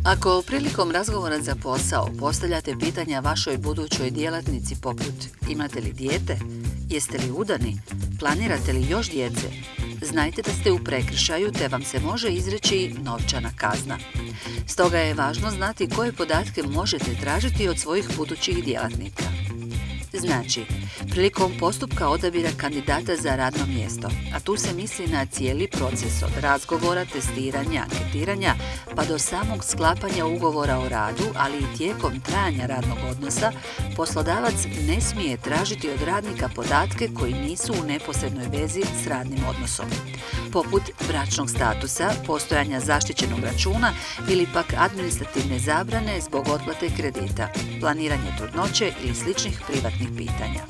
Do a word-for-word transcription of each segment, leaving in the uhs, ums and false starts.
Ako prilikom razgovora za posao postavljate pitanja vašoj budućoj djelatnici poput imate li dijete, jeste li udani, planirate li još djece, znajte da ste u prekršaju te vam se može izreći novčana kazna. Stoga je važno znati koje podatke možete tražiti od svojih budućih djelatnika. Znači, prilikom postupka odabira kandidata za radno mjesto, a tu se misli na cijeli proces od razgovora, testiranja, anketiranja, pa do samog sklapanja ugovora o radu, ali i tijekom trajanja radnog odnosa, poslodavac ne smije tražiti od radnika podatke koji nisu u neposrednoj vezi s radnim odnosom, poput bračnog statusa, postojanja zaštićenog računa ili pak administrativne zabrane zbog otplate kredita, planiranje trudnoće ili sličnih privatnih pitanja.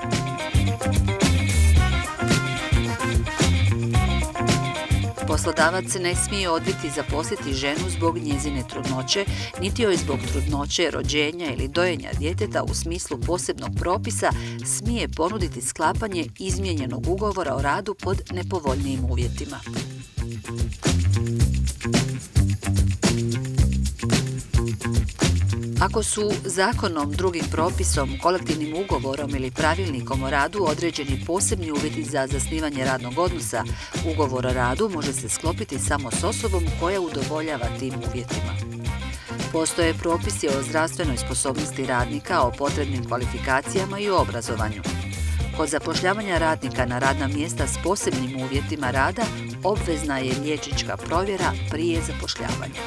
Poslodavac ne smije odbiti zaposliti ženu zbog njezine trudnoće, niti joj zbog trudnoće, rođenja ili dojenja djeteta u smislu posebnog propisa smije ponuditi sklapanje izmijenjenog ugovora o radu pod nepovoljnijim uvjetima. Ako su zakonom, drugim propisom, kolektivnim ugovorom ili pravilnikom o radu određeni posebni uvjeti za zasnivanje radnog odnosa, ugovor o radu može se sklopiti samo s osobom koja udovoljava tim uvjetima. Postoje propisi o zdravstvenoj sposobnosti radnika, o potrebnim kvalifikacijama i o obrazovanju. Kod zapošljavanja radnika na radna mjesta s posebnim uvjetima rada obvezna je liječnička provjera prije zapošljavanja.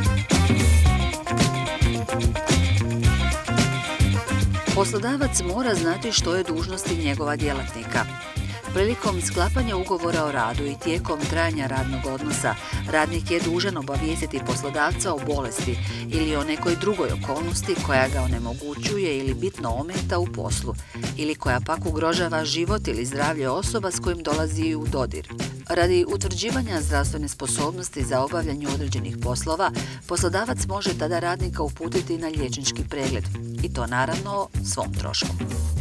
Poslodavac mora znati što je dužnosti njegova djelatnika. Prilikom sklapanja ugovora o radu i tijekom trajanja radnog odnosa, radnik je dužan obavijestiti poslodavca o bolesti ili o nekoj drugoj okolnosti koja ga onemogućuje ili bitno ometa u poslu, ili koja pak ugrožava život ili zdravlje osoba s kojim dolazi u dodir. Radi utvrđivanja zdravstvene sposobnosti za obavljanje određenih poslova, poslodavac može tada radnika uputiti na liječnički pregled, i to naravno svom trošku.